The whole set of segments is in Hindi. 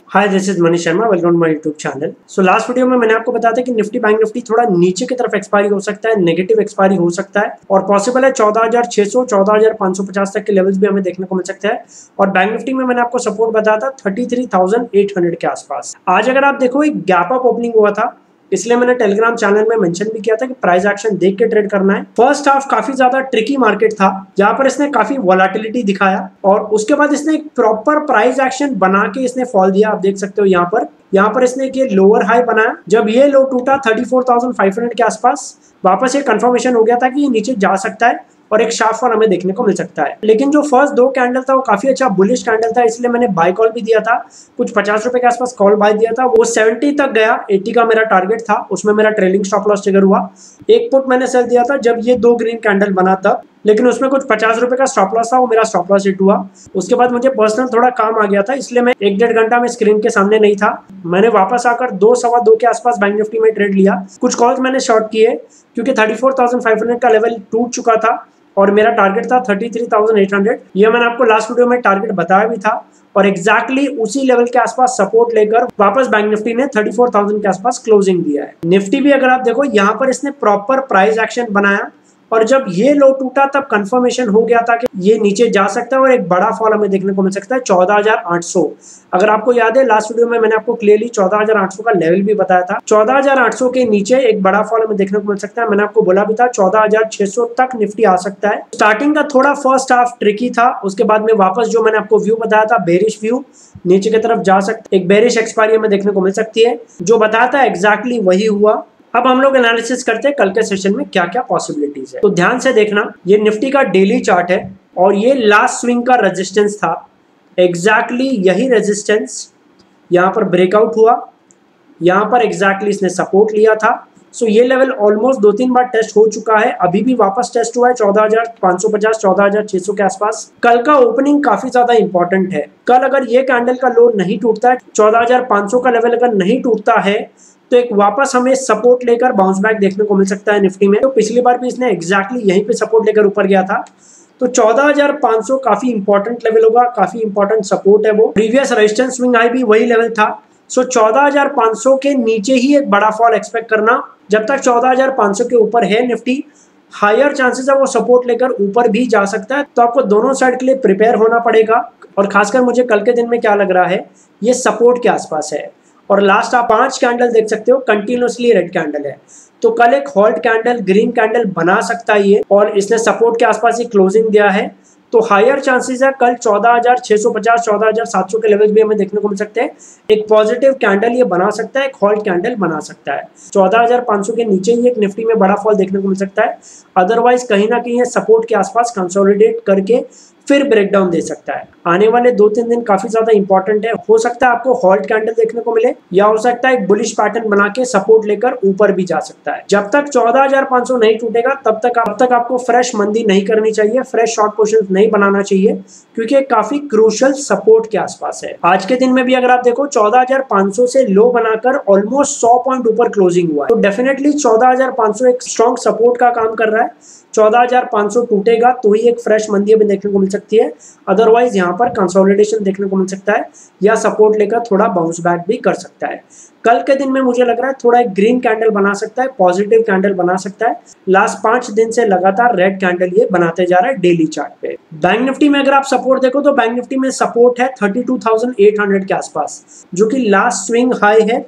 Hi this is Mani Sharma, welcome to my YouTube channel. So last video में मैंने आपको बताया था कि निफ्टी बैंक निफ्टी थोड़ा नीचे की तरफ एक्सपायरी हो सकता है, नेगेटिव एक्सपायरी हो सकता है और पॉसिबल है 14,600 14,550 तक के लेवल्स भी हमें देखने को मिल सकते हैं। और बैंक निफ्टी में मैंने आपको सपोर्ट बताया था 33,800 के आसपास। आज अगर आप देखो एक गैप अप ओपनिंग हुआ था, इसलिए मैंने टेलीग्राम चैनल में मेंशन भी किया था कि प्राइस एक्शन देख के ट्रेड करना है। फर्स्ट हाफ काफी ज्यादा ट्रिकी मार्केट था, जहां पर इसने काफी वोलेटिलिटी दिखाया और उसके बाद इसने एक प्रॉपर प्राइस एक्शन बना के इसने फॉल दिया। आप देख सकते हो यहाँ पर इसने एक लोअर हाई बनाया। जब ये लो टूटा 34,500 के आसपास, वापस ये कंफर्मेशन हो गया था कि ये नीचे जा सकता है और एक शार्प फॉल हमें देखने को मिल सकता है। लेकिन जो फर्स्ट दो कैंडल था वो काफी अच्छा बुलिश कैंडल था, इसलिए मैंने बाय कॉल भी दिया था। कुछ 50 रुपए के आसपास कॉल बाय दिया था, वो 70 तक गया। 80 का मेरा टारगेट था, उसमें मेरा ट्रेलिंग स्टॉप लॉस ट्रिगर हुआ। एक पुट मैंने सेल दिया था जब ये दो ग्रीन कैंडल बना तब, लेकिन उसमें कुछ 50 रुपए का स्टॉप लॉस था, वो मेरा स्टॉप लॉस हिट हुआ। उसके बाद मुझे पर्सनल थोड़ा काम आ गया था, इसलिए मैं 1-1.5 घंटा में स्क्रीन के सामने नहीं था। मैंने वापस आकर 2-2.25 के आसपास बैंक निफ्टी में ट्रेड लिया। कुछ कॉल्स मैंने शॉर्ट किए क्योंकि 34,500 का लेवल टूट चुका था और मेरा टारगेट था 33,800। ये मैंने आपको लास्ट वीडियो में टारगेट बताया भी था और एग्जैक्टली उसी लेवल के आसपास सपोर्ट लेकर वापस बैंक निफ्टी ने 34,000 के आसपास क्लोजिंग दिया है। निफ्टी भी अगर आप देखो यहाँ पर इसने प्रॉपर प्राइस एक्शन बनाया और जब ये लो टूटा तब कंफर्मेशन हो गया था कि ये नीचे जा सकता है और एक बड़ा फॉल हमें देखने को मिल सकता है 14,800। अगर आपको याद है लास्ट वीडियो में मैंने आपको क्लियरली 14,800 का लेवल भी बताया था। 14,800 के नीचे एक बड़ा फॉल हमें देखने को मिल सकता है। मैंने आपको बोला भी था 14,600 तक निफ्टी आ सकता है। स्टार्टिंग का थोड़ा फर्स्ट हाफ ट्रिकी था, उसके बाद में वापस जो मैंने आपको व्यू बताया था बेरिश व्यू, नीचे की तरफ जा सकता है, एक बेरिश एक्सपायरी हमें देखने को मिल सकती है। जो बताया था एग्जैक्टली वही हुआ। अब हम लोग एनालिसिस करते हैं कल के सेशन में क्या क्या पॉसिबिलिटीज है। तो ध्यान से देखना, ये निफ्टी का डेली चार्ट है और ये लास्ट स्विंग का रेजिस्टेंस था। एग्जैक्टली यही रेजिस्टेंस यहाँ पर ब्रेकआउट हुआ, यहाँ पर एग्जैक्टली इसने सपोर्ट लिया था। सो ये लेवल ऑलमोस्ट 2-3 बार टेस्ट हो चुका है, अभी भी वापस टेस्ट हुआ है 14,550 14,600 के आसपास। कल का ओपनिंग काफी ज्यादा इंपॉर्टेंट है। कल अगर ये कैंडल का लो नहीं टूटता है, 14,500 का लेवल अगर नहीं टूटता है, तो एक वापस हमें सपोर्ट लेकर बाउंस बैक देखने को मिल सकता है निफ्टी में। तो पिछली बार भी इसने एग्जैक्टली यहीं पे सपोर्ट लेकर ऊपर गया था। तो 14,500 काफी इंपॉर्टेंट लेवल होगा, काफी इंपॉर्टेंट सपोर्ट है वो। प्रीवियस रेजिस्टेंस स्विंग हाई भी वही लेवल था। सो 14,500 के नीचे ही एक बड़ा फॉल एक्सपेक्ट करना। जब तक 14,500 के ऊपर है निफ्टी, हायर चांसेस है वो सपोर्ट लेकर ऊपर भी जा सकता है। तो आपको दोनों साइड के लिए प्रिपेयर होना पड़ेगा। और खासकर मुझे कल के दिन में क्या लग रहा है, ये सपोर्ट के आसपास है। और लास्ट आप 5 कैंडल देख सकते हो, कंटिन्यूअसली रेड कैंडल है। तो कल एक हॉल्ट कैंडल, ग्रीन कैंडल बना सकता है ये, और इसने सपोर्ट के आसपास ही क्लोजिंग दिया है। तो हायर चांसेस है कल 14,650 14,700 के लेवल्स भी हमें देखने को मिल सकते हैं। एक पॉजिटिव कैंडल ये बना सकता है, एक हॉल्ट कैंडल बना सकता है। 14,500 के नीचे ही एक निफ्टी में बड़ा फॉल देखने को मिल सकता है। अदरवाइज कहीं ना कहीं सपोर्ट के आसपास कंसोलिडेट करके फिर ब्रेकडाउन दे सकता है। आने वाले 2-3 दिन काफी ज्यादा इंपॉर्टेंट है। हो सकता है आपको हॉल्ट कैंडल देखने को मिले, या हो सकता है एक बुलिश पैटर्न बना के सपोर्ट लेकर ऊपर भी जा सकता है। जब तक 14,500 नहीं टूटेगा तब तक आपको फ्रेश मंदी नहीं करनी चाहिए, फ्रेश शॉर्ट पोजीशन नहीं बनाना चाहिए, क्योंकि काफी क्रूशियल सपोर्ट के आसपास है। आज के दिन में भी अगर आप देखो 14,500 से लो बनाकर ऑलमोस्ट 100 पॉइंट ऊपर क्लोजिंग हुआ है। तो डेफिनेटली 14,500 एक स्ट्रॉन्ग सपोर्ट का काम कर रहा है। 14,500 टूटेगा तो ही एक फ्रेश मंदी हमें देखने को मिल सकती है। अदरवाइज यहाँ पर कंसोलिडेशन देखने को मिल सकता है, या सपोर्ट लेकर थोड़ा बाउंस बैक भी कर सकता है। कल के दिन में मुझे लग रहा है थोड़ा एक ग्रीन कैंडल बना सकता है, पॉजिटिव कैंडल बना सकता है। लास्ट 5 दिन से लगातार रेड कैंडल ये बनाते जा रहा है डेली चार्ट पे। बैंक निफ्टी में अगर आप सपोर्ट देखो तो बैंक निफ्टी में सपोर्ट है 32,800 के आसपास, जो कि लास्ट स्विंग हाई है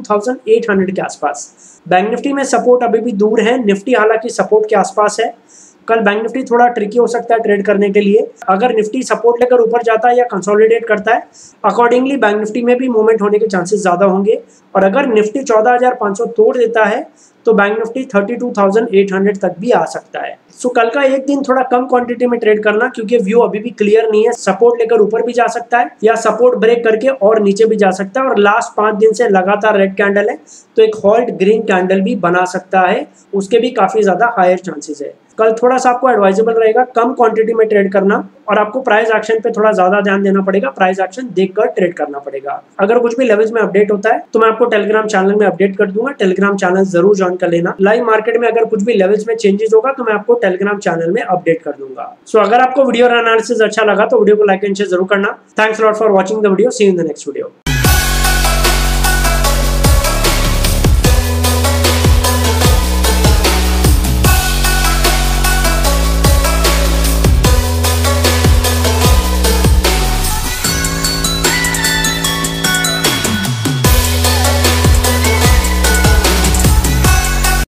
32,800 के आसपास। बैंक निफ्टी में सपोर्ट अभी भी दूर है, निफ्टी हालांकि सपोर्ट के आसपास है। कल बैंक निफ्टी थोड़ा ट्रिकी हो सकता है ट्रेड करने के लिए। अगर निफ्टी सपोर्ट लेकर ऊपर जाता है या कंसोलिडेट करता है, अकॉर्डिंगली बैंक निफ्टी में भी मूवमेंट होने के चांसेस ज्यादा होंगे। और अगर निफ्टी 14,500 तोड़ देता है तो बैंक निफ्टी 32,800 तक भी आ सकता है। सो कल का एक दिन थोड़ा कम क्वांटिटी में ट्रेड करना, क्योंकि व्यू अभी भी क्लियर नहीं है। सपोर्ट लेकर ऊपर भी जा सकता है या सपोर्ट ब्रेक करके और नीचे भी जा सकता है। और लास्ट 5 दिन से लगातार रेड कैंडल है, तो एक हॉल्ट ग्रीन कैंडल भी बना सकता है, उसके भी काफी ज्यादा हायर चांसेस है। कल थोड़ा सा आपको एडवाइजेबल रहेगा कम क्वांटिटी में ट्रेड करना, और आपको प्राइस एक्शन पे थोड़ा ज्यादा ध्यान देना पड़ेगा। प्राइस एक्शन देखकर ट्रेड करना पड़ेगा। अगर कुछ भी लेवल्स में अपडेट होता है तो मैं आपको टेलीग्राम चैनल में अपडेट कर दूंगा। टेलीग्राम चैनल जरूर ज्वाइन कर लेना। लाइव मार्केट में अगर कुछ भी लेवल्स में चेंजेस होगा तो मैं आपको टेलीग्राम चैनल में अपडेट कर दूंगा। सो अगर आपको वीडियो एनालिसिस अच्छा लगा तो वीडियो को लाइक एंड शेयर जरूर करना। Thanks lot for watching the video. See you in the next video.